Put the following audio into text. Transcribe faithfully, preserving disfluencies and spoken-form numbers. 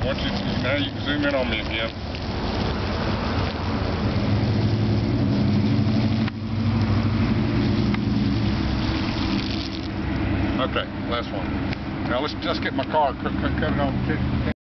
Once you, now you can zoom in on me again. Okay, last one. Now let's just get my car, cut, cut it on.